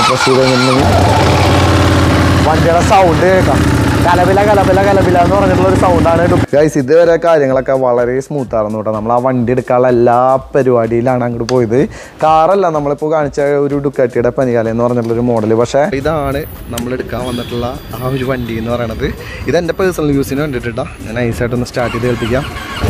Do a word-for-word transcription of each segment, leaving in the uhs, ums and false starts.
വണ്ടിയുടെ സൗണ്ട് കേൾക്കാം. കലപില കലപില കലപില എന്ന് പറഞ്ഞിട്ടുള്ള ഒരു സൗണ്ടാണ്. ഗൈസ് ഇതുവരെ കാര്യങ്ങളൊക്കെ വളരെ സ്മൂത്ത് ആയിരുന്നു കേട്ടോ. നമ്മൾ ആ വണ്ടി എടുക്കാനുള്ള എല്ലാ പരിപാടിയിലാണ് അങ്ങോട്ട് പോയത്. കാറല്ല നമ്മളിപ്പോൾ കാണിച്ച ഒരു ഡുക്കാറ്റിയുടെ പനികാല എന്ന് പറഞ്ഞിട്ടുള്ളൊരു മോഡൽ. പക്ഷേ ഇതാണ് നമ്മൾ എടുക്കാൻ വന്നിട്ടുള്ള ആ ഒരു വണ്ടി എന്ന് പറയുന്നത്. ഇതെൻ്റെ പേഴ്സണൽ യൂസിന് വേണ്ടിയിട്ടാ. ഞാൻ നൈസായിട്ടൊന്ന് സ്റ്റാർട്ട് ചെയ്ത് കേൾപ്പിക്കാം.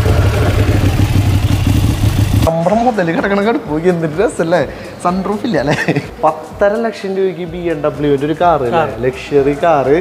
നമ്മുടെ മുതൽ കിടക്കണ കടുപ്പ് എന്തൊരു രസമല്ലേ. സൺറൂഫ് ഇല്ല അല്ലേ. പത്തര ലക്ഷം രൂപയ്ക്ക് ബി എം ഡബ്ല്യൂൻ്റെ ഒരു കാറ്, ലക്ഷറി കാറ്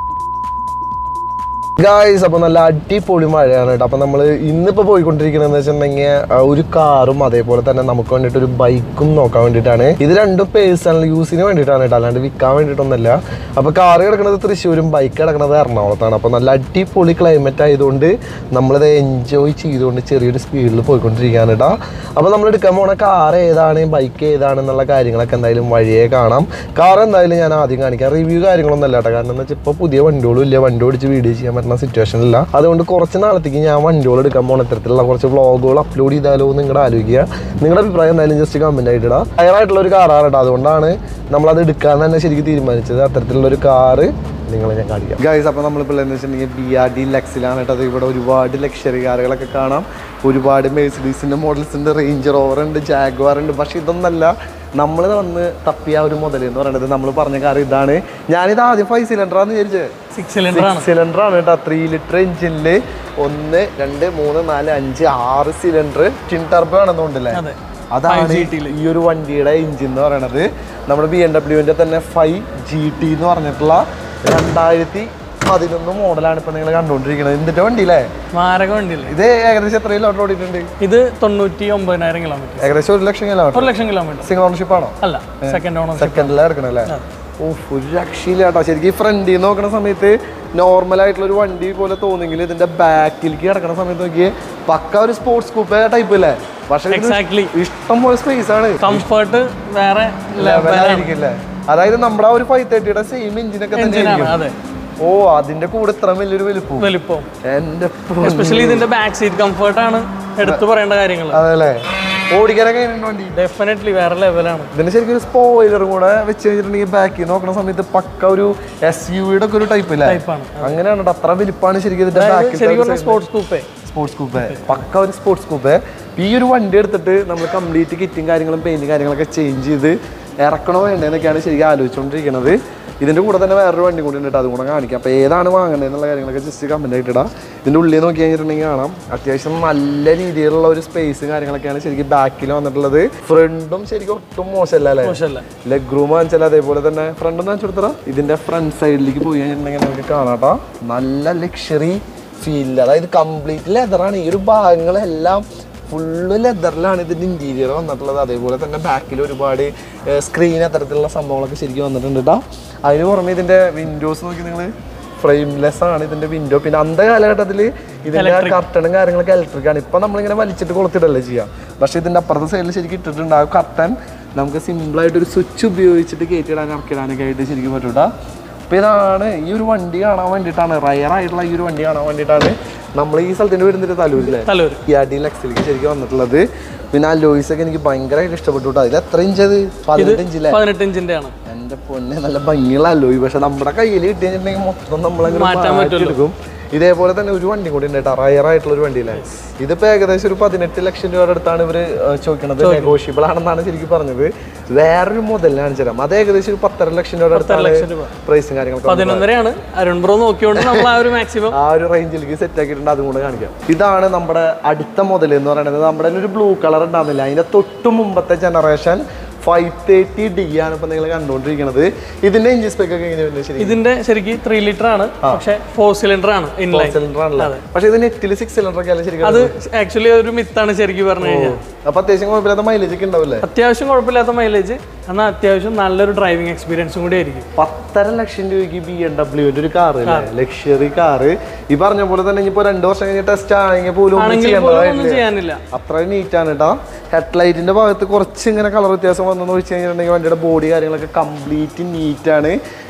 ഗായ്സ്. അപ്പോൾ നല്ല അടിപൊളി മഴയാണ് കേട്ടോ. അപ്പോൾ നമ്മൾ ഇന്നിപ്പോൾ പോയിക്കൊണ്ടിരിക്കണമെന്ന് വെച്ചിട്ടുണ്ടെങ്കിൽ ഒരു കാറും അതേപോലെ തന്നെ നമുക്ക് വേണ്ടിയിട്ട് ഒരു ബൈക്കും നോക്കാൻ വേണ്ടിയിട്ടാണ്. ഇത് രണ്ടും പേഴ്സണൽ യൂസിന് വേണ്ടിയിട്ടാണ് കേട്ടോ, അല്ലാണ്ട് വിൽക്കാൻ വേണ്ടിയിട്ടൊന്നുമല്ല. അപ്പോൾ കാറ് കിടക്കുന്നത് തൃശ്ശൂരും ബൈക്ക് കിടക്കുന്നത് എറണാകുളത്താണ്. അപ്പോൾ നല്ല അടിപൊളി ക്ലൈമറ്റ് ആയതുകൊണ്ട് നമ്മളിത് എൻജോയ് ചെയ്തുകൊണ്ട് ചെറിയൊരു സ്പീഡിൽ പോയിക്കൊണ്ടിരിക്കുകയാണ് കേട്ടോ. അപ്പോൾ നമ്മൾ എടുക്കാൻ പോണ കാർ ഏതാണ് ബൈക്ക് ഏതാണെന്നുള്ള കാര്യങ്ങളൊക്കെ എന്തായാലും വഴിയേ കാണാം. കാർ എന്തായാലും ഞാൻ ആദ്യം കാണിക്കാം. റിവ്യൂ കാര്യങ്ങളൊന്നും അല്ല കേട്ടോ. കാരണം എന്താ വെച്ചാൽ ഇപ്പോൾ പുതിയ വണ്ടികളും ഇല്ല, വണ്ടി ഓടിച്ച് വീഡിയോ ചെയ്യാൻ സിറ്റുവേഷനില്ല. അതുകൊണ്ട് കുറച്ച് നാളത്തേക്ക് ഞാൻ വണ്ടികൾ എടുക്കാൻ പോകുന്ന ഇത്തരത്തിലുള്ള കുറച്ച് വ്ളോഗുകൾ അപ്ലോഡ് ചെയ്താലോ നിങ്ങളുടെ ആലോചിക്കുക. നിങ്ങളുടെ അഭിപ്രായം എന്തായാലും ജസ്റ്റ് കമന്റ് ആയിട്ടിടാ. ഹയറായിട്ടുള്ള ഒരു കാറാണ് കേട്ടോ. അതുകൊണ്ടാണ് നമ്മളത് എടുക്കാൻ തന്നെ ശരിക്കും തീരുമാനിച്ചത്. അത്തരത്തിലുള്ള ഒരു കാറ് നിങ്ങളെ ഞാൻ കാണിക്കാം ഗൈസ്. അപ്പോൾ നമ്മളിപ്പോൾ എന്ന് വെച്ചിട്ടുണ്ടെങ്കിൽ ബി ആർ ഡി ലെക്സിലാണ് കേട്ടോ. അത് ഇവിടെ ഒരുപാട് ലക്ഷറി കാറുകളൊക്കെ കാണാം. ഒരുപാട് മെഴ്സിഡീസിൻ്റെ മോഡൽസ് ഉണ്ട്, റേഞ്ച് റോവർ ഉണ്ട്, ജാഗ്വാർ ഉണ്ട്. പക്ഷേ ഇതൊന്നല്ല നമ്മൾ വന്ന് തപ്പിയ ഒരു മുതൽ എന്ന് പറയുന്നത്. നമ്മൾ പറഞ്ഞ കാർ ഇതാണ്. ഞാനിത് ആദ്യം ഫൈവ് സിലിണ്ടറാന്ന് വിചാരിച്ചത്. സിക്സ് സിലിണ്ടർ സിലിണ്ടറാണ് കേട്ടോ. ത്രീ ലിറ്റർ എഞ്ചിനിൽ ഒന്ന് രണ്ട് മൂന്ന് നാല് അഞ്ച് ആറ് സിലിണ്ടർ ടിൻ ടർബോ ആണെന്നുണ്ടല്ലേ. അതാണ് ഈ ഒരു വണ്ടിയുടെ എഞ്ചിൻ എന്ന് പറയുന്നത്. നമ്മുടെ ബി എം ഡബ്ല്യുവിൻ്റെ തന്നെ ഫൈവ് ജി ടി എന്ന് പറഞ്ഞിട്ടുള്ള രണ്ടായിരത്തി പതിനൊന്ന് മോഡലാണ് ഇപ്പൊ നിങ്ങൾ കണ്ടുകൊണ്ടിരിക്കുന്നത്. എന്തിന്റെ വണ്ടിയില്ലേ, മാരക വണ്ടിയില്ലേ. ഇത് ഏകദേശം എത്ര കിലോമീറ്റർ ഓടിയിട്ടുണ്ട്? ഇത് തൊണ്ണൂറ്റി ഒമ്പതിനായിരം കിലോമീറ്റർ, ഏകദേശം ഒരു ലക്ഷം കിലോമീറ്റർ. ഒരു ലക്ഷം കിലോമീറ്റർ. സിംഗിൾ ഓണർഷിപ്പ് ആണോ? അല്ല, സെക്കൻഡ് ഓണർ. സെക്കൻഡിലാണ് എടുക്കണല്ലേ. ഓ, ഒരു രക്ഷയില്ല കേട്ടോ. ശരിക്കും ഫ്രണ്ടിൽ നോക്കുന്ന സമയത്ത് നോർമൽ ആയിട്ടുള്ള ഒരു വണ്ടി പോലെ തോന്നുമെങ്കിൽ ഇതിന്റെ ബാക്കിലേക്ക് കിടക്കുന്ന സമയത്ത് നോക്കിയേ പക്ക ഒരു സ്പോർട്സ് കൂപ്പേ ടൈപ്പ് അല്ലേ. പക്ഷേ ഇഷ്ടം പോലെ സ്പേസ് ആണ്, കംഫർട്ട് വേറെ ലെവലായിരിക്കില്ലേ. അതായത് നമ്മുടെ ആ ഒരു ഫൈവ് തേർട്ടിയുടെ സെയിം എഞ്ചിനൊക്കെ തന്നെ. ഓ, അതിന്റെ കൂടെ ഇത്ര വലിയൊരു വലിപ്പം വലിപ്പം എന്റെ എസ്പെഷ്യലി ഇതിന്റെ ബാക്ക് സീറ്റ് കംഫർട്ട് ആണ് എടുത്തു പറയേണ്ട കാര്യങ്ങൾ. അതല്ലേ, ഓടിക്കാനൊക്കെ വണ്ടി ഡെഫിനറ്റ്ലി വേറെ ലെവലാണ്. ഇതിന് ശരിക്കും ഒരു സ്പോയിലറും കൂടെ വെച്ച് കഴിഞ്ഞിട്ടുണ്ടെങ്കിൽ ബാക്കിൽ നോക്കുന്ന സമയത്ത് പക്ക ഒരു എസ് യുടെ ഒക്കെ ഒരു ടൈപ്പ് ടൈപ്പാണ്. അങ്ങനെയാണ് അത്ര വലിപ്പാണ് ശരിക്കും ഇതിന്റെ ബാക്കിൽ. സ്പോർട്സ് കൂപ്പേ സ്പോർട്സ് കൂപ്പേ പക്ക ഒരു സ്പോർട്സ് കൂപ്പേ. ഈ ഒരു വണ്ടി എടുത്തിട്ട് നമ്മൾ കംപ്ലീറ്റ് കിറ്റും കാര്യങ്ങളും പെയിന്റും കാര്യങ്ങളൊക്കെ ചേഞ്ച് ചെയ്ത് ഇറക്കണോ വേണ്ടതെന്നൊക്കെയാണ് ശരിക്കും ആലോചിച്ചുകൊണ്ടിരിക്കുന്നത്. ഇതിൻ്റെ കൂടെ തന്നെ വേറൊരു വണ്ടി കൂടി ഉണ്ട്, അതും കൂടെ കാണിക്കാം. അപ്പോൾ ഏതാണ് വാങ്ങേണ്ടത് എന്നുള്ള കാര്യങ്ങളൊക്കെ ജസ്റ്റ് കമൻ്റ് ആയിട്ടിടാം. ഇതിൻ്റെ ഉള്ളിൽ നോക്കി കഴിഞ്ഞിട്ടുണ്ടെങ്കിൽ കാണാം അത്യാവശ്യം നല്ല രീതിയിലുള്ള ഒരു സ്പേസ് കാര്യങ്ങളൊക്കെയാണ് ശരിക്കും ബാക്കിൽ വന്നിട്ടുള്ളത്. ഫ്രണ്ടും ശരിക്കും ഒട്ടും മോശമല്ല അല്ലേ. മോശമല്ല. ലെഗ് റൂം വാങ്ങിച്ചാൽ അതേപോലെ തന്നെ ഫ്രണ്ട് ഒന്ന് കാണിച്ചു കൊടുത്തറ. ഇതിൻ്റെ ഫ്രണ്ട് സൈഡിലേക്ക് പോയി കഴിഞ്ഞിട്ടുണ്ടെങ്കിൽ നമുക്ക് കാണാട്ടോ നല്ല ലക്ഷറി ഫീൽ. അതായത് കംപ്ലീറ്റ് ലെതറാണ്. ഈ ഒരു ഭാഗങ്ങളെല്ലാം ഫുള്ള് ലെതറിലാണ് ഇതിൻ്റെ ഇൻറ്റീരിയർ വന്നിട്ടുള്ളത്. അതേപോലെ തന്നെ ബാക്കിൽ ഒരുപാട് സ്ക്രീൻ അത്തരത്തിലുള്ള സംഭവങ്ങളൊക്കെ ശരിക്കും വന്നിട്ടുണ്ട് കേട്ടോ. അതിന് പുറമെ ഇതിൻ്റെ വിൻഡോസ് നോക്കി നിങ്ങൾ ഫ്രെയിംലെസ് ആണ് ഇതിൻ്റെ വിൻഡോ. പിന്നെ അന്ത കാലഘട്ടത്തിൽ ഇതിൻ്റെ കർട്ടനും കാര്യങ്ങളൊക്കെ ഇലക്ട്രിക് ആണ്. ഇപ്പം നമ്മളിങ്ങനെ വലിച്ചിട്ട് കൊളുത്തിടല്ലേ ചെയ്യാം. പക്ഷേ ഇതിൻ്റെ അപ്പുറത്തെ സൈഡിൽ ശരിക്കും ഇട്ടിട്ടുണ്ട്. ആ കർട്ടൻ നമുക്ക് സിമ്പിളായിട്ടൊരു സ്വിച്ച് ഉപയോഗിച്ചിട്ട് കയറ്റിയിടാൻ ഇറക്കിടാനൊക്കെ ആയിട്ട് ശരിക്കും പറ്റും കേട്ടോ. അപ്പോൾ ഇതാണ് ഈ ഒരു വണ്ടി കാണാൻ വേണ്ടിയിട്ടാണ്, റയറായിട്ടുള്ള ഈ ഒരു വണ്ടി കാണാൻ വേണ്ടിയിട്ടാണ് നമ്മൾ ഈ സ്ഥലത്തിൻ്റെ വരുന്നിട്ട് തലൂരില്ലേ, തലൂർ ഈ അടി ലെക്സിലേക്ക് ശരിക്കും വന്നിട്ടുള്ളത്. പിന്നെ ആ ലോയ്സ് ഒക്കെ എനിക്ക് ഭയങ്കരമായിട്ട് ഇഷ്ടപ്പെട്ടു കേട്ടോ. അതിൽ എത്ര ഇഞ്ച് അത്? പതിനെട്ട് ഇഞ്ചിലെ പതിനെട്ട് ഇഞ്ചിൻ്റെ ആണ്. എൻ്റെ പൊന്നെ നല്ല ഭംഗിയുള്ള അലോയ്. പക്ഷെ നമ്മുടെ കയ്യിൽ കിട്ടി കഴിഞ്ഞിട്ടുണ്ടെങ്കിൽ മൊത്തം നമ്മളങ്ങനെ എടുക്കും. ഇതേപോലെ തന്നെ ഒരു വണ്ടി കൂടി ഉണ്ട് കേട്ടോ, റയറായിട്ടുള്ള ഒരു വണ്ടിയില്ലേ. ഇതിപ്പോൾ ഏകദേശം ഒരു പതിനെട്ട് ലക്ഷം രൂപയുടെ അടുത്താണ് ഇവർ ചോദിക്കുന്നത്. നെഗോഷ്യബിൾ ആണെന്നാണ് ശരിക്കും പറഞ്ഞത്. വേറൊരു മോഡലിന് കാണിച്ചു തരാം. അത് ഏകദേശം ഒരു പത്തര ലക്ഷം രൂപയുടെ അടുത്താണ് പ്രൈസും കാര്യങ്ങളൊക്കെ. പതിനൊന്നരയാണ് അരുൺ ബ്രോ നോക്കിയോണ്ട് നമ്മൾ ആ ഒരു മാക്സിമം ആ ഒരു റേഞ്ചിലേക്ക് സെറ്റ് ആക്കിയിട്ടുണ്ട്. അതും കൂടെ കാണിക്കാം. ഇതാണ് നമ്മുടെ അടുത്ത മോഡൽ എന്ന് പറയുന്നത്. നമ്മുടെ ഒരു ബ്ലൂ കളർ ഉണ്ടാകുന്നില്ല, അതിന്റെ തൊട്ട് മുമ്പത്തെ ജനറേഷൻ ഫൈവ് തേർട്ടി ഡി ആണ് ഇപ്പൊ നിങ്ങൾ കണ്ടുകൊണ്ടിരിക്കുന്നത്. ഇതിന്റെ എഞ്ചിൻ സ്പെക് ഒക്കെ എങ്ങനെയാണ്? ഇതിന്റെ ശരിക്കും ത്രീ ലിറ്റർ ആണ്, പക്ഷേ ഫോർ സിലിണ്ടർ ആണ്. സിലിണ്ടർ ആണല്ലോ. പക്ഷേ ഇതിന് എട്ടില് സിക്സ് സിലിണ്ടർ ഒക്കെ അല്ലേ ശരിക്കും? അത് ആക്ച്വലി ഒരു മിത്താണ് ശരിക്കും പറഞ്ഞു കഴിഞ്ഞാൽ. അപ്പൊ അത്യാവശ്യം കുഴപ്പമില്ലാത്ത മൈലേജ് ഒക്കെ ഉണ്ടാവില്ലേ? അത്യാവശ്യം കുഴപ്പമില്ലാത്ത മൈലേജ്, എന്നാൽ അത്യാവശ്യം നല്ലൊരു ഡ്രൈവിംഗ് എക്സ്പീരിയൻസും കൂടി ആയിരിക്കും. പത്തര ലക്ഷം രൂപയ്ക്ക് ബി എം ഡബ്ല്യുവിന്റെ ഒരു കാറ്, ലക്ഷറി കാറ്. ഈ പറഞ്ഞ പോലെ തന്നെ ഇനിയിപ്പോ രണ്ടു വർഷം കഴിഞ്ഞ് ടെസ്റ്റ് ആണെങ്കിൽ പോലും ചെയ്യാനില്ല, അത്ര നീറ്റാണ് കേട്ടോ. ഹെഡ്ലൈറ്റിന്റെ ഭാഗത്ത് കുറച്ച് ഇങ്ങനെ കളർ വ്യത്യാസം വന്നെന്ന് വെച്ച് കഴിഞ്ഞിട്ടുണ്ടെങ്കിൽ വണ്ടിയുടെ ബോഡി കാര്യങ്ങളൊക്കെ കംപ്ലീറ്റ് നീറ്റാണ്.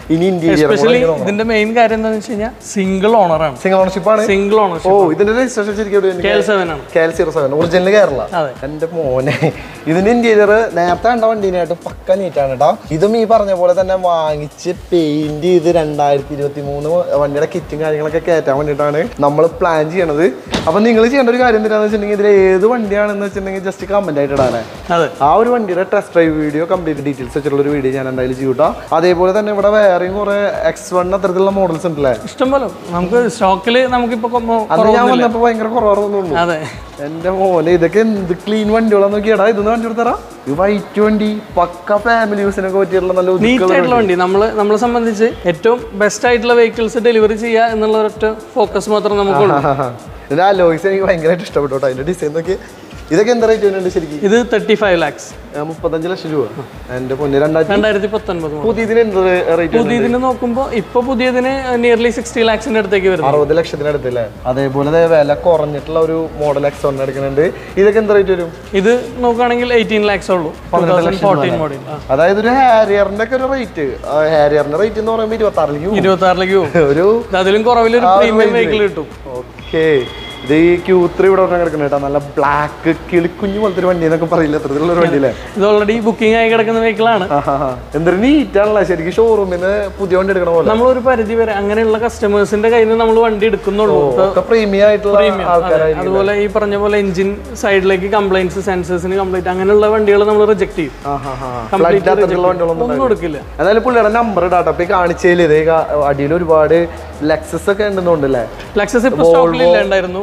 ഇനി ഇന്റീരിയർ എസ്പെഷ്യലി ഇതിന്റെ മെയിൻ കാര്യം എന്താണെന്ന് വെച്ച് കഴിഞ്ഞാൽ സിംഗിൾ ഓണറാണ്. സിംഗിൾ ഓണർഷിപ്പ് ആണ്. Single ownership. ഓ ഇതിന്റെ രജിസ്ട്രേഷൻ ശരിക്കും കെ എൽ സെവൻ ആണ്. K L zero seven original Kerala. എന്റെ മോനെ ഇതിന്റെ ഇന്റീരിയർ നേരത്തെ കണ്ട വണ്ടീനായിട്ട് പക്ക നീറ്റാണ് കേട്ടോ. ഇതും ഈ പറഞ്ഞ പോലെ തന്നെ വാങ്ങിച്ച് പെയിന്റ് ചെയ്ത് രണ്ടായിരത്തി ഇരുപത്തി മൂന്ന് വണ്ടിയുടെ കിറ്റും കാര്യങ്ങളൊക്കെ കയറ്റാൻ വേണ്ടിയിട്ടാണ് നമ്മൾ പ്ലാൻ ചെയ്യണത്. അപ്പൊ നിങ്ങൾ ചെയ്യേണ്ട ഒരു കാര്യം എന്താണെന്ന് വെച്ചിട്ടുണ്ടെങ്കിൽ ഇതിൽ ഏത് വണ്ടിയാണെന്ന് വെച്ചിട്ടുണ്ടെങ്കിൽ ജസ്റ്റ് കമന്റ് ആയിട്ട് ഇടാനേ. ആ ഒരു വണ്ടിയുടെ test drive video complete details വെച്ചിട്ടുള്ള ഒരു വീഡിയോ ഞാൻ എന്തായാലും ചെയ്യൂട്ടാ. അതേപോലെ തന്നെ ഇവിടെ വേറെയും കുറെ എക്സ് വൺ അത്തരത്തിലുള്ള മോഡൽസ് ഉണ്ടല്ലേ, ഇഷ്ടംപോലെ നമുക്ക് സ്റ്റോക്കില്. നമുക്കിപ്പോ ഞാൻ വന്നപ്പോ ഭയങ്കര കുറവാണെന്നുള്ളൂ. അതെ എന്റെ മോനെ ഇതൊക്കെ എന്ത് ക്ലീൻ വണ്ടികളാന്ന് നോക്കിയാടാ. ഇതൊന്ന് വണ്ടി എടുത്തറാ. വൈറ്റ് വണ്ടി പക്ക ഫാമിലി യൂസിനൊക്കെ പറ്റിയിട്ടുള്ള നല്ല നീറ്റ് ആയിട്ടുള്ള വണ്ടി. നമ്മള് നമ്മളെ സംബന്ധിച്ച് ഏറ്റവും ബെസ്റ്റ് ആയിട്ടുള്ള വെഹിക്കിൾസ് ഡെലിവറി ചെയ്യുക എന്നുള്ള ഒരൊറ്റ ഫോക്കസ് മാത്രം നമുക്കുള്ളൂ. ഇതിന്റെ ആ ലോയ്സ് എനിക്ക് ഭയങ്കരമായിട്ട് ഇഷ്ടപ്പെട്ടു. അതിന്റെ ഡിസൈൻ നോക്കി. ഇതൊക്കെ എന്താ റേറ്റ് വരുന്നുണ്ട് ശരിക്കും? ഇത് തേർട്ടി ഫൈവ് ലാക്സ് മുപ്പത്തഞ്ച് ലക്ഷം രൂപ. എന്റെ പൊന്ന് രണ്ടായിരത്തി പത്തൊൻപത് പുതിയതിന് പുതിയതിന് നോക്കുമ്പോൾ ഇപ്പൊ പുതിയതിന് നിയർലി സിക്സ്റ്റി ലാക്സിന്റെ അടുത്തേക്ക് വരും. അറുപത് ലക്ഷത്തിന് അടുത്തല്ലേ. അതേപോലെ വില കുറഞ്ഞിട്ടുള്ള ഒരു മോഡൽ എക്സ് വൺ എടുക്കുന്നുണ്ട്. ഇതൊക്കെ എന്താ റേറ്റ് വരും? ഇത് നോക്കുകയാണെങ്കിൽ എയ്റ്റീൻ ലാക്സ് ഉള്ളൂ. Fourteen model. അതായത് ഒരു ഹാരിയറിന്റെ ഒക്കെ ഒരു റേറ്റ്. ഹാരിയറിന്റെ റേറ്റ് എന്ന് പറയുമ്പോൾ ഇരുപത്തി ആറിലേക്ക് ഇരുപത്തി ആറിലേക്ക് ഒരു അതിലും കുറവിൽ ഒരു പ്രീമിയം വെഹിക്കിൾ കിട്ടും. ഓക്കെ ഇത് ഈ ക്യൂ ത്രീ ഇവിടെ കിടക്കുന്നത് കേട്ടോ. നല്ല ബ്ലാക്ക് കിളിക്കുഞ്ഞു പോലത്തെ ഒരു വണ്ടി എന്നൊക്കെ പറയില്ല, അത്തരത്തിലുള്ള ഒരു വണ്ടിയില്ലേ. ഇത് ഓൾറെഡി ബുക്കിംഗ് ആയി കിടക്കുന്ന വെഹിക്കിളാണ്. എന്തൊരു നീറ്റാണല്ലോ ശരിക്കും. ഷോറൂമിന് പുതിയ വണ്ടി എടുക്കണ പോലെ നമ്മളൊരു പരിധി വരെ അങ്ങനെയുള്ള കസ്റ്റമേഴ്സിന്റെ കയ്യിൽ നിന്ന് നമ്മൾ വണ്ടി എടുക്കുന്നുള്ളൂ. പ്രീമിയം ആയിട്ടുള്ള ആൾക്കാരായി. അതുപോലെ ഈ പറഞ്ഞ പോലെ എഞ്ചിൻ സൈഡിലേക്ക് കംപ്ലൈൻസ്, സെൻസേഴ്സിന് കംപ്ലൈന്റ് അങ്ങനെയുള്ള വണ്ടികൾ നമ്മൾ റിജക്ട് ചെയ്യും. ഒന്നും എടുക്കില്ല. എന്തായാലും പുള്ളിയുടെ നമ്പർ ഇടാട്ടോ. അപ്പൊ ഈ കാണിച്ചതിൽ ഇത് അടിയിൽ ഒരുപാട് ലെക്സസ് ഒക്കെ ഉണ്ടെന്നുണ്ടല്ലേ. ലെക്സസ് ഇപ്പൊ സ്റ്റോക്കിലില്ല, ഉണ്ടായിരുന്നു.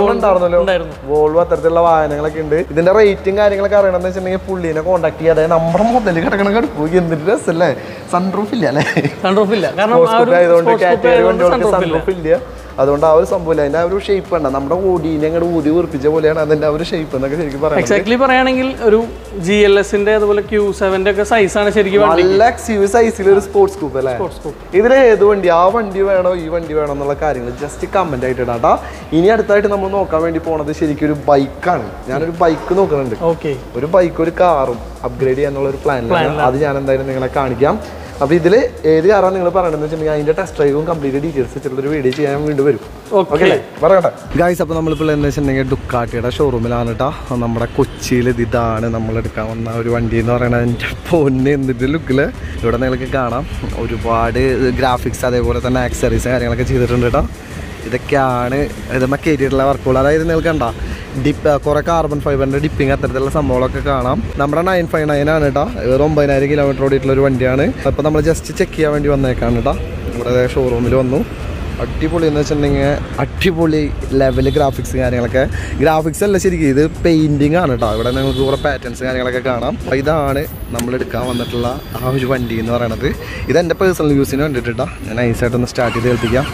വോൾവോ അത്തരത്തിലുള്ള വാഹനങ്ങളൊക്കെ ഉണ്ട്. ഇതിന്റെ റേറ്റും കാര്യങ്ങളൊക്കെ അറിയണമെന്ന് വെച്ചിട്ടുണ്ടെങ്കിൽ പുള്ളിനെ കോൺടാക്ട് ചെയ്യാതെ നമ്മുടെ മുതൽ കിടക്കണ കിടപ്പ് എന്തിന്റെ രസമല്ലേ. സൺറൂഫ് ഇല്ല അല്ലേ? സൺറൂഫ് ഇല്ല. സൺറൂഫ് ഇല്ല. അതുകൊണ്ട് ആ ഒരു സംഭവം അതിന്റെ ആ ഒരു ഷേപ്പ് ഉണ്ട്. നമ്മുടെ ഓടീനെ അങ്ങോട്ട് ഊതി വീർപ്പിച്ച പോലെയാണ് അതിന്റെ ആ ഒരു ഷേപ്പ് എന്നൊക്കെ ശരിക്കും പറയാം. എക്സാക്ട്ലി പറയുകയാണെങ്കിൽ ഒരു ജി എൽ എസിന്റെ അതുപോലെ ക്യൂ സെവന്റെ ഒക്കെ സൈസാണ് ശരിക്കും. നല്ല എക്സ്യൂവി സൈസിൽ ഒരു സ്പോർട്സ് കൂപ്പ് അല്ലേ. ഇതിൽ ഏത് വണ്ടി, ആ വണ്ടി വേണോ ഈ വണ്ടി വേണോ എന്നുള്ള കാര്യങ്ങൾ ജസ്റ്റ് കമന്റ് ആയിട്ട് ഇടാട്ടാ. ഇനി അടുത്തായിട്ട് നമ്മൾ നോക്കാൻ വേണ്ടി പോണത് ശരിക്കും ഒരു ബൈക്കാണ്. ഞാനൊരു ബൈക്ക് നോക്കുന്നുണ്ട്. ഓക്കെ ഒരു ബൈക്ക് ഒരു കാറും അപ്ഗ്രേഡ് ചെയ്യാനുള്ള ഒരു പ്ലാനിലാണ്. അത് ഞാൻ എന്തായാലും നിങ്ങളെ കാണിക്കാം. അപ്പൊ ഇതില് ഏത് കാറാണ് നിങ്ങൾ പറയണമെന്ന് വെച്ചിട്ടുണ്ടെങ്കിൽ അതിന്റെ ടെസ്റ്റ് ഡ്രൈവും കംപ്ലീറ്റ് ഡീറ്റെയിൽസ് വെച്ചിട്ടുള്ള വീഡിയോ ചെയ്യാൻ വീണ്ടും വരും. ഓക്കെ പറയട്ടെ ഗൈസ്. അപ്പൊ നമ്മളിപ്പോൾ എന്താ വെച്ചിട്ടുണ്ടെങ്കിൽ ഡുക്കാട്ടിയുടെ ഷോറൂമിലാണ് കേട്ടോ. നമ്മുടെ കൊച്ചിയിൽ ഇതാണ് നമ്മൾ എടുക്കാൻ വന്ന ഒരു വണ്ടി എന്ന് പറയുന്നത്. എൻ്റെ പൊന്നെ എന്തിൻ്റെ ലുക്കില് ഇവിടെ നിങ്ങൾക്ക് കാണാം. ഒരുപാട് ഗ്രാഫിക്സ് അതേപോലെ തന്നെ ആക്സറീസ് കാര്യങ്ങളൊക്കെ ചെയ്തിട്ടുണ്ട് കേട്ടോ. ഇതൊക്കെയാണ് ഇതുമ്മ കയറ്റിയിട്ടുള്ള വർക്കുകൾ. അതായത് നിങ്ങൾക്ക് കണ്ട ഡിപ്പ് കുറേ കാർബൺ ഫൈബറിൻ്റെ ഡിപ്പിങ് അത്തരത്തിലുള്ള സംഭവങ്ങളൊക്കെ കാണാം. നമ്മുടെ നയൻ ഫൈവ് നയൻ ആണ് കേട്ടോ. ഒരു ഒമ്പതിനായിരം കിലോമീറ്റർ ഓടിയിട്ടുള്ള ഒരു വണ്ടിയാണ്. അപ്പോൾ നമ്മൾ ജസ്റ്റ് ചെക്ക് ചെയ്യാൻ വേണ്ടി വന്നേക്കാണ് കേട്ടോ. നമ്മുടെ ഷോറൂമിൽ വന്നു. അടിപൊളി എന്ന് വെച്ചിട്ടുണ്ടെങ്കിൽ അടിപൊളി ലെവൽ ഗ്രാഫിക്സ് കാര്യങ്ങളൊക്കെ. ഗ്രാഫിക്സ് അല്ല ശരിക്കും ഇത് പെയിൻറ്റിങ് ആണ് കേട്ടോ. ഇവിടെ നിങ്ങൾക്ക് കുറേ പാറ്റേൺസ് കാര്യങ്ങളൊക്കെ കാണാം. അപ്പോൾ ഇതാണ് നമ്മൾ എടുക്കാൻ വന്നിട്ടുള്ള ആ ഒരു വണ്ടി എന്ന് പറയുന്നത്. ഇതെൻ്റെ പേഴ്സണൽ യൂസിന് വേണ്ടിയിട്ടാണ്. ഞാൻ നൈസായിട്ടൊന്ന് സ്റ്റാർട്ട് ചെയ്ത് കേൾപ്പിക്കാം.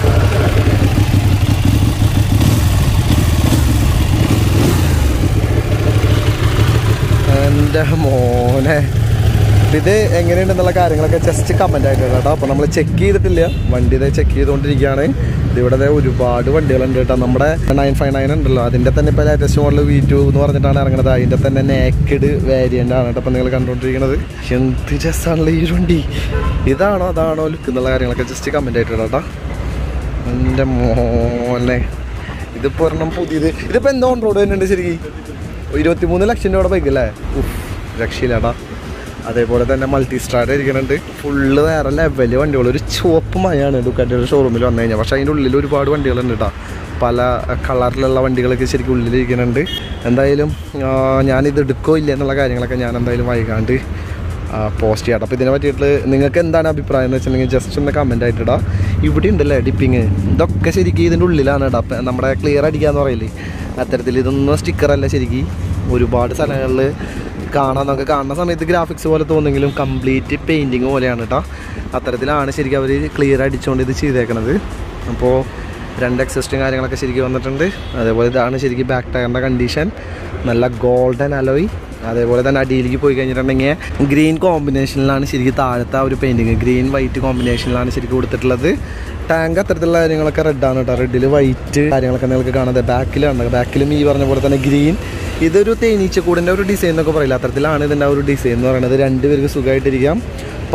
എൻ്റെ മോനെ ഇത് എങ്ങനെയുണ്ടെന്നുള്ള കാര്യങ്ങളൊക്കെ ജസ്റ്റ് കമൻ്റ് ആയിട്ട് കേട്ടോ. അപ്പോൾ നമ്മൾ ചെക്ക് ചെയ്തിട്ടില്ല, വണ്ടി ഇതേ ചെക്ക് ചെയ്തുകൊണ്ടിരിക്കുകയാണ്. ഇതിവിടെ ഒരുപാട് വണ്ടികളുണ്ട് കേട്ടോ. നമ്മുടെ നയൻ ഫൈവ് നയൻ ഉണ്ടല്ലോ, അതിൻ്റെ തന്നെ ഇപ്പോൾ ലേറ്റസ്റ്റ് മോഡൽ വി ടു എന്ന് പറഞ്ഞിട്ടാണ് ഇറങ്ങുന്നത്. അതിൻ്റെ തന്നെ നേക്കഡ് വേരിയൻ്റ് ആണ് കേട്ടോ അപ്പോൾ നിങ്ങൾ കണ്ടുകൊണ്ടിരിക്കുന്നത്. എന്ത് രസമാണല്ലോ ഈ വണ്ടി. ഇതാണോ അതാണോ ലുക്ക് എന്നുള്ള കാര്യങ്ങളൊക്കെ ജസ്റ്റ് കമൻ്റ് ആയിട്ട് കേട്ടോ. എൻ്റെ മോനെ ഇതിപ്പോൾ ഒരെണ്ണം പുതിയത്. ഇതിപ്പോൾ എന്താ ഓൺ റോഡ് തന്നെയുണ്ട് ശരിക്കും. ഇരുപത്തി മൂന്ന് ലക്ഷം രൂപയുടെ ബൈക്കല്ലേ. ഉഫ് രക്ഷയില്ലാടാ. അതേപോലെ തന്നെ മൾട്ടി സ്ട്രാഡ് ഇരിക്കുന്നുണ്ട്. ഫുള്ള് വേറെ ലെവല് വണ്ടികൾ. ഒരു ചുവപ്പ് മയാണ് ഡുക്കാറ്റിയുടെ ഷോറൂമിൽ വന്നു കഴിഞ്ഞാൽ. പക്ഷേ അതിൻ്റെ ഉള്ളിൽ ഒരുപാട് വണ്ടികളുണ്ട് കേട്ടോ. പല കളറിലുള്ള വണ്ടികളൊക്കെ ശരിക്കും ഉള്ളിലിരിക്കുന്നുണ്ട്. എന്തായാലും ഞാനിത് എടുക്കോ ഇല്ല എന്നുള്ള കാര്യങ്ങളൊക്കെ ഞാൻ എന്തായാലും വൈകാണ്ട് പോസ്റ്റ് ചെയ്യാം. അപ്പോൾ ഇതിനെ പറ്റിയിട്ട് നിങ്ങൾക്ക് എന്താണ് അഭിപ്രായം എന്ന് വെച്ചിട്ടുണ്ടെങ്കിൽ ജസ്റ്റ് ഒന്ന് കമൻ്റ് ആയിട്ടിടാം. ഇവിടെ ഉണ്ടല്ലേ ഡിപ്പിങ്. ഇതൊക്കെ ശരിക്കും ഇതിൻ്റെ ഉള്ളിലാണ് കേട്ടോ. അപ്പം നമ്മുടെ ക്ലിയർ അടിക്കാന്ന് പറയില്ലേ അത്തരത്തിൽ. ഇതൊന്നും സ്റ്റിക്കറല്ല ശരിക്കും. ഒരുപാട് സ്ഥലങ്ങളിൽ കാണാൻ നമുക്ക് കാണുന്ന സമയത്ത് ഗ്രാഫിക്സ് പോലെ തോന്നുമെങ്കിലും കംപ്ലീറ്റ് പെയിൻറ്റിങ് പോലെയാണ് കേട്ടോ. അത്തരത്തിലാണ് ശരിക്കും അവർ ക്ലിയർ അടിച്ചുകൊണ്ട് ഇത് ചെയ്തേക്കണത്. അപ്പോൾ രണ്ട് എക്സിസ്റ്റും കാര്യങ്ങളൊക്കെ ശരിക്കും വന്നിട്ടുണ്ട്. അതേപോലെ ഇതാണ് ശരിക്കും ബാക്ക് ടയറിൻ്റെ കണ്ടീഷൻ. നല്ല ഗോൾഡൻ അലോയ്. അതേപോലെ തന്നെ അടിയിലേക്ക് പോയി കഴിഞ്ഞിട്ടുണ്ടെങ്കിൽ ഗ്രീൻ കോമ്പിനേഷനിലാണ് ശരിക്കും താഴത്തെ ആ ഒരു പെയിൻറ്റിങ്. ഗ്രീൻ വൈറ്റ് കോമ്പിനേഷനിലാണ് ശരിക്കും കൊടുത്തിട്ടുള്ളത്. ടാങ്ക് അത്തരത്തിലുള്ള കാര്യങ്ങളൊക്കെ റെഡാണ് കേട്ടോ. റെഡിൽ വൈറ്റ് കാര്യങ്ങളൊക്കെ നിങ്ങൾക്ക് കാണാതെ ബാക്കിലാണ്. ബാക്കിലും ഈ പറഞ്ഞ പോലെ തന്നെ ഗ്രീൻ. ഇതൊരു തേനീച്ചക്കൂടിൻ്റെ ഒരു ഡിസൈൻ എന്നൊക്കെ പറയില്ല, അത്തരത്തിലാണ് ഇതിൻ്റെ ആ ഒരു ഡിസൈൻ എന്ന് പറയുന്നത്. രണ്ട് പേർക്ക് സുഖമായിട്ടിരിക്കാം. പക്ക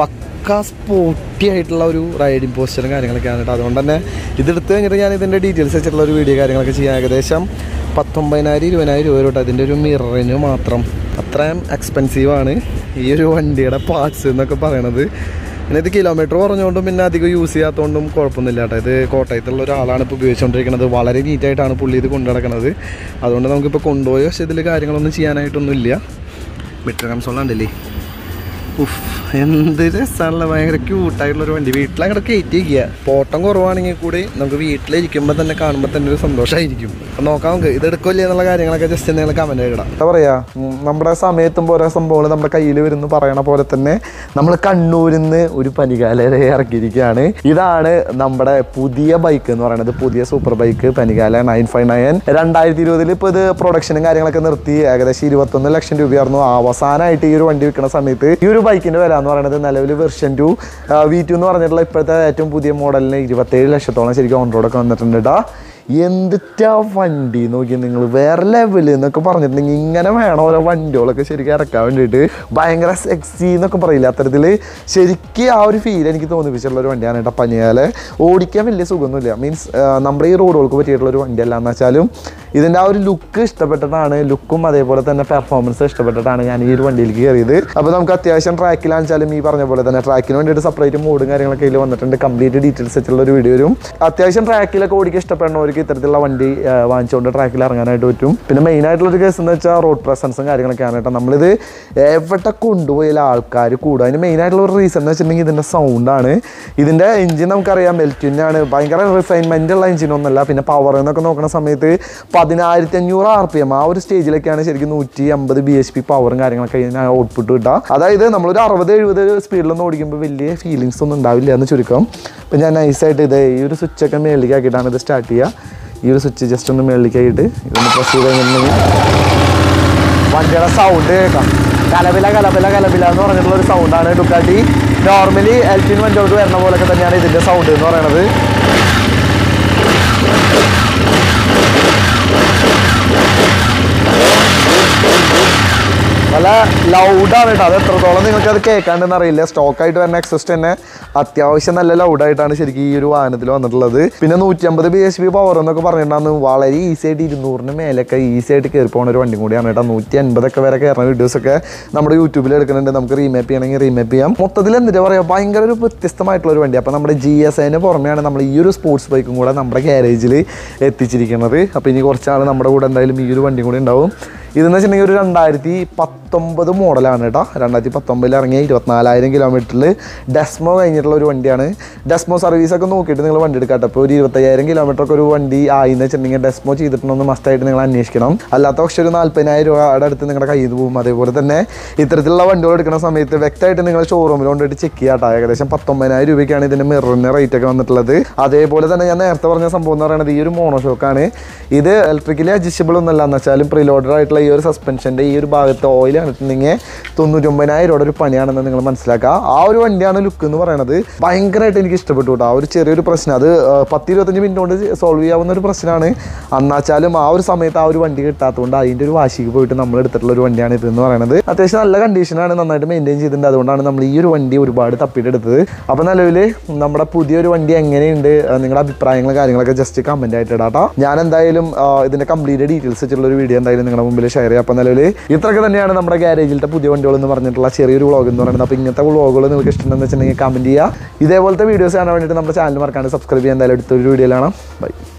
പക്ക സ്പോർട്ടി ആയിട്ടുള്ള ഒരു റൈഡിങ് പോസ്റ്ററും കാര്യങ്ങളൊക്കെയാണ് കേട്ടോ. അതുകൊണ്ട് തന്നെ ഇതെടുത്ത് കഴിഞ്ഞിട്ട് ഞാൻ ഇതിൻ്റെ ഡീറ്റെയിൽസ് വെച്ചിട്ടുള്ള ഒരു വീഡിയോ കാര്യങ്ങളൊക്കെ ചെയ്യാൻ ഏകദേശം പത്തൊമ്പതിനായിരം ഇരുപതിനായിരം രൂപ തൊട്ട് അതിൻ്റെ ഒരു മിററിന് മാത്രം. അത്രയും എക്സ്പെൻസീവാണ് ഈ ഒരു വണ്ടിയുടെ പാർട്സ് എന്നൊക്കെ പറയണത്. പിന്നെ ഇത് കിലോമീറ്റർ കുറഞ്ഞുകൊണ്ടും പിന്നെ അധികം യൂസ് ചെയ്യാത്തതുകൊണ്ടും കുഴപ്പമൊന്നുമില്ല കേട്ടോ. ഇത് കോട്ടയത്തുള്ള ഒരാളാണ് ഇപ്പോൾ ഉപയോഗിച്ചുകൊണ്ടിരിക്കുന്നത്. വളരെ നീറ്റായിട്ടാണ് പുള്ളി ഇത് കൊണ്ടു നടക്കുന്നത്. അതുകൊണ്ട് നമുക്കിപ്പോൾ കൊണ്ടുപോയി പക്ഷേ ഇതിൽ കാര്യങ്ങളൊന്നും ചെയ്യാനായിട്ടൊന്നുമില്ല. മീറ്റർ കൺസോൾ ഉണ്ടല്ലേ, ഉഫ് എന്ത് രസമാണല്ലോ, ഭയങ്കര ക്യൂട്ടായിട്ടുള്ളൊരു വണ്ടി. വീട്ടിലങ്ങോട്ട് കയറ്റി വയ്ക്കുക. പോട്ടം കുറവാണെങ്കിൽ കൂടി നമുക്ക് വീട്ടിലിരിക്കുമ്പോൾ തന്നെ കാണുമ്പോൾ തന്നെ ഒരു സന്തോഷമായിരിക്കും. അപ്പം നോക്കാം നമുക്ക് ഇതെടുക്കില്ലേ എന്നുള്ള കാര്യങ്ങളൊക്കെ ജസ്റ്റ് നിങ്ങൾ കമൻറ്റ് ഇടാം. എന്താ പറയുക, നമ്മുടെ സമയത്തുമ്പോൾ ഓരോ സംഭവങ്ങൾ നമ്മുടെ കയ്യിൽ വരുന്നു പറയണ പോലെ തന്നെ നമ്മൾ കണ്ണൂരിൽ നിന്ന് ഒരു പനികാല ഇറക്കിയിരിക്കുകയാണ്. ഇതാണ് നമ്മുടെ പുതിയ ബൈക്ക് എന്ന് പറയുന്നത്. പുതിയ super bike Panigale nine five nine രണ്ടായിരത്തി ഇരുപതിൽ ഇപ്പോൾ ഇത് പ്രൊഡക്ഷനും കാര്യങ്ങളൊക്കെ നിർത്തി. ഏകദേശം ഇരുപത്തൊന്ന് ലക്ഷം രൂപയായിരുന്നു അവസാനമായിട്ട് ഈ ഒരു വണ്ടി വിൽക്കുന്ന സമയത്ത്. ഈ ഒരു ബൈക്കിൻ്റെ വില എന്ന് പറയുന്നത് നിലവിൽ വെർഷൻ ടു വി ടു എന്ന് പറഞ്ഞിട്ടുള്ള ഇപ്പോഴത്തെ ഏറ്റവും പുതിയ മോഡലിന് ഇരുപത്തേഴ് ലക്ഷത്തോളം ശരിക്കും ഓൺ റോഡൊക്കെ വന്നിട്ടുണ്ട് കേട്ടോ. എന്തിട്ടാ വണ്ടി നോക്കി നിങ്ങൾ, വേറെ ലെവല് എന്നൊക്കെ പറഞ്ഞിട്ടുണ്ടെങ്കിൽ ഇങ്ങനെ വേണം ഓരോ വണ്ടികളൊക്കെ ശരിക്കും ഇറക്കാൻ വേണ്ടിയിട്ട്. ഭയങ്കര സെക്സി എന്നൊക്കെ പറയില്ല, അത്തരത്തിൽ ശരിക്കും ആ ഒരു ഫീൽ എനിക്ക് തോന്നിപ്പിച്ചിട്ടുള്ള ഒരു വണ്ടിയാണ് കേട്ടോ. പനിയാലെ ഓടിക്കാൻ വലിയ സുഖമൊന്നുമില്ല, മീൻസ് നമ്മുടെ ഈ റോഡുകൾക്ക് പറ്റിയിട്ടുള്ള ഒരു വണ്ടിയല്ല. എന്ന് വെച്ചാലും ഇതിൻ്റെ ആ ഒരു ലുക്ക് ഇഷ്ടപ്പെട്ടിട്ടാണ്, ലുക്കും അതേപോലെ തന്നെ പെർഫോമൻസ് ഇഷ്ടപ്പെട്ടിട്ടാണ് ഞാൻ ഈ ഒരു വണ്ടിയിലേക്ക് കയറിയത്. അപ്പോൾ നമുക്ക് അത്യാവശ്യം ട്രാക്കിലാണെച്ചാലും ഈ പറഞ്ഞ പോലെ തന്നെ ട്രാക്കിന് വേണ്ടിയിട്ട് സെപ്പറേറ്റ് മോഡും കാര്യങ്ങളൊക്കെ ഇതിൽ വന്നിട്ടുണ്ട്. കംപ്ലീറ്റ് ഡീറ്റെയിൽസ് വെച്ചുള്ള ഒരു വീഡിയോ വരും. അത്യാവശ്യം ട്രാക്കിലൊക്കെ ഓടിക്കാൻ ഇഷ്ടപ്പെടുന്നവർക്ക് ഇത്തരത്തിലുള്ള വണ്ടി വാങ്ങിച്ചുകൊണ്ട് ട്രാക്കിൽ ഇറങ്ങാനായിട്ട് പറ്റും. പിന്നെ മെയിൻ ആയിട്ടുള്ളൊരു കേസ് എന്ന് വെച്ചാൽ റോഡ് പ്രസൻസും കാര്യങ്ങളൊക്കെയാണ് കേട്ടോ. നമ്മളിത് എവിടെ കൊണ്ടുപോയാലും ആൾക്കാർ കൂടും. അതിന് മെയിൻ ആയിട്ടുള്ള ഒരു റീസൺ എന്ന് വെച്ചിട്ടുണ്ടെങ്കിൽ ഇതിൻ്റെ സൗണ്ടാണ്. ഇതിൻ്റെ എഞ്ചിൻ നമുക്കറിയാം മെൽറ്റിനാണ്, ഭയങ്കര റിഫൈൻമെൻ്റ് ഉള്ള എഞ്ചിനൊന്നുമല്ല. പിന്നെ പവർ എന്നൊക്കെ നോക്കുന്ന സമയത്ത് പതിനായിരത്തി അഞ്ഞൂറ് ആർ പി എം ആ ഒരു സ്റ്റേജിലൊക്കെയാണ് ശരിക്കും നൂറ്റി അമ്പത് ബി എച്ച് പി പവറും കാര്യങ്ങളൊക്കെ ഔട്ട്പുട്ട് കിട്ടുക. അതായത് നമ്മളൊരു അറുപത് എഴുപത് സ്പീഡിലൊന്നും ഓടിക്കുമ്പോൾ വലിയ ഫീലിങ്സ് ഒന്നും ഉണ്ടാവില്ല എന്ന് ചുരുക്കം. ഇപ്പം ഞാൻ നൈസായിട്ട് ഇത് ഈ ഒരു സ്വിച്ചൊക്കെ മേളിലേക്ക് ആക്കിയിട്ടാണ് ഇത് സ്റ്റാർട്ട് ചെയ്യുക. ഈ ഒരു സ്വിച്ച് ജസ്റ്റ് ഒന്ന് മേളിലേക്ക് ആയിട്ട് ഇതൊന്ന് പ്രസ് ചെയ്ത് കഴിഞ്ഞിട്ടുണ്ടെങ്കിൽ വണ്ടിയുടെ സൗണ്ട് കേൾക്കാം. കലപില കലപില കലപില എന്ന് പറഞ്ഞിട്ടുള്ള ഒരു സൗണ്ടാണ് ഡുക്കാട്ടി. നോർമലി എൽറ്റിൻ വണ്ടികൾക്ക് വരുന്ന പോലൊക്കെ തന്നെയാണ് ഇതിൻ്റെ സൗണ്ട് എന്ന് പറയുന്നത്. നല്ല ലൗഡാണ് കേട്ടോ. അത് എത്രത്തോളം നിങ്ങൾക്ക് അത് കേൾക്കാണ്ടെന്ന് അറിയില്ല. സ്റ്റോക്കായിട്ട് വരുന്ന എക്സസ്റ്റ് തന്നെ അത്യാവശ്യം നല്ല ലൗഡായിട്ടാണ് ശരിക്കും ഈ ഒരു വാഹനത്തിൽ വന്നിട്ടുള്ളത്. പിന്നെ നൂറ്റി അമ്പത് ബി എച്ച് പി പവർ എന്നൊക്കെ പറഞ്ഞിട്ടുണ്ടാകുന്നു. വളരെ ഈസി ആയിട്ട് ഇരുന്നൂറിന് മേലൊക്കെ ഈസി ആയിട്ട് കയറി പോകുന്ന ഒരു വണ്ടി കൂടിയാണ് കേട്ടോ. നൂറ്റി അൻപതൊക്കെ വരെ കയറുന്ന വീഡിയോസൊക്കെ നമ്മുടെ യൂട്യൂബിൽ എടുക്കുന്നുണ്ട്. നമുക്ക് റീമാപ്പ് ചെയ്യണമെങ്കിൽ റീമാപ്പ് ചെയ്യാം. മൊത്തത്തിൽ എന്താ പറയുക, ഭയങ്കര ഒരു വ്യത്യസ്തമായിട്ടുള്ള ഒരു വണ്ടി. അപ്പോൾ നമ്മുടെ ജി എസ് ഐന് പുറമെയാണ് നമ്മൾ ഈ ഒരു സ്പോർട്സ് ബൈക്കും കൂടെ നമ്മുടെ ഗാരേജിൽ എത്തിച്ചിരിക്കുന്നത്. അപ്പോൾ ഇനി കുറച്ചാൾ നമ്മുടെ കൂടെ എന്തായാലും ഈ ഒരു വണ്ടി കൂടി ഉണ്ടാവും. ഇതെന്ന് വെച്ചിട്ടുണ്ടെങ്കിൽ ഒരു രണ്ടായിരത്തി പത്തൊമ്പത് മോഡലാണ് കേട്ടോ. രണ്ടായിരത്തി പത്തൊമ്പതിൽ ഇറങ്ങിയ ഇരുപത്തിനാലായിരം കിലോമീറ്ററിൽ ഡെസ്മോ കഴിഞ്ഞിട്ടുള്ള ഒരു വണ്ടിയാണ്. ഡെസ്മോ സർവീസൊക്കെ നോക്കിയിട്ട് നിങ്ങൾ വണ്ടി എടുക്കാം കേട്ടോ. ഇപ്പോൾ ഒരു ഇരുപത്തയ്യായിരം കിലോമീറ്ററൊക്കെ ഒരു വണ്ടി ആയി എന്ന് വെച്ചിട്ടുണ്ടെങ്കിൽ ഡെസ്മോ ചെയ്തിട്ടുണ്ടെന്ന് മസ്റ്റായിട്ട് നിങ്ങൾ അന്വേഷിക്കണം. അല്ലാത്ത പക്ഷേ ഒരു നാൽപ്പതിനായിരം രൂപയുടെ അടുത്ത് നിങ്ങളുടെ കയ്യിൽ നിന്ന് പോകും. അതേപോലെ തന്നെ ഇത്തരത്തിലുള്ള വണ്ടികൾ എടുക്കുന്ന സമയത്ത് വ്യക്തമായിട്ട് നിങ്ങൾ ഷോറൂമിൽ കൊണ്ടുപോയിട്ട് ചെക്ക് ചെയ്യാം കേട്ടോ. ഏകദേശം പത്തൊമ്പതിനായിരം രൂപയ്ക്കാണ് ഇതിൻ്റെ മിററിൻ്റെ റേറ്റ് ഒക്കെ വന്നിട്ടുള്ളത്. അതേപോലെ തന്നെ ഞാൻ നേരത്തെ പറഞ്ഞ സംഭവം എന്ന് പറയുന്നത് ഈ ഒരു മോണോഷോക്കാണ്. ഇത് ഇലക്ട്രിക്കലി അഡ്ജസ്റ്റബിൾ ഒന്നല്ല. എന്ന് വെച്ചാലും പ്രീലോഡഡ് ആയിട്ടുള്ള ഈ ഒരു സസ്പെൻഷൻ്റെ ഈ ഒരു ഭാഗത്ത് ഓയിൽ കണ്ടിട്ടുണ്ടെങ്കിൽ തൊണ്ണൂറ്റൊമ്പതിനായിരം രൂപയുടെ ഒരു പണിയാണെന്ന് നിങ്ങൾ മനസ്സിലാക്കുക. ആ ഒരു വണ്ടിയാണ് ലുക്ക് എന്ന് പറയുന്നത്. ഭയങ്കരമായിട്ട് എനിക്ക് ഇഷ്ടപ്പെട്ടു കേട്ടോ. ആ ഒരു ചെറിയൊരു പ്രശ്നം അത് പത്ത് ഇരുപത്തഞ്ച് മിനിറ്റ് കൊണ്ട് സോൾവ് ചെയ്യാവുന്ന ഒരു പ്രശ്നമാണ്. എന്നാച്ചാലും ആ ഒരു സമയത്ത് ആ ഒരു വണ്ടി കിട്ടാത്തതുകൊണ്ട് അതിൻ്റെ ഒരു വാശിക്ക് പോയിട്ട് നമ്മൾ എടുത്തിട്ടുള്ള ഒരു വണ്ടിയാണ് ഇതെന്ന് പറയുന്നത്. അത്യാവശ്യം നല്ല കണ്ടീഷനാണ്, നന്നായിട്ട് മെയിൻറ്റെയിൻ ചെയ്തിട്ടുണ്ട്. അതുകൊണ്ടാണ് നമ്മൾ ഈ ഒരു വണ്ടി ഒരുപാട് തപ്പിട്ടെടുത്തത്. അപ്പോൾ നിലവിൽ നമ്മുടെ പുതിയൊരു വണ്ടി എങ്ങനെയുണ്ട്, നിങ്ങളുടെ അഭിപ്രായങ്ങൾ കാര്യങ്ങളൊക്കെ ജസ്റ്റ് കമൻറ്റ് ആയിട്ട് ഇടാട്ടോ. ഞാൻ എന്തായാലും ഇതിൻ്റെ കംപ്ലീറ്റ് ഡീറ്റെയിൽസ് വെച്ചിട്ടുള്ള ഒരു വീഡിയോ എന്തായാലും നിങ്ങളുടെ മുമ്പിൽ ഷെയർ ചെയ്യാം. അപ്പോൾ നിലവിൽ ഇത്രയൊക്കെ തന്നെയാണ് നമ്മുടെ ഗാരേജിലത്തെ പുതിയ വണ്ടികൾ എന്ന് പറഞ്ഞിട്ടുള്ള ചെറിയൊരു വ്ളോഗ് എന്ന് പറയുന്നത്. അപ്പോൾ ഇങ്ങനത്തെ വ്ളോഗുകൾ നിങ്ങൾക്ക് ഇഷ്ടമുണ്ടെന്ന് വെച്ചിട്ടുണ്ടെങ്കിൽ കമൻറ്റ് ചെയ്യുക. ഇതേപോലത്തെ വീഡിയോസ് കാണാൻ വേണ്ടിയിട്ട് നമ്മുടെ ചാനൽ മറക്കാണ്ട് സബ്സ്ക്രൈബ് ചെയ്യാൻ. എന്തായാലും അടുത്തൊരു വീഡിയോയിലാണ്. ബൈ.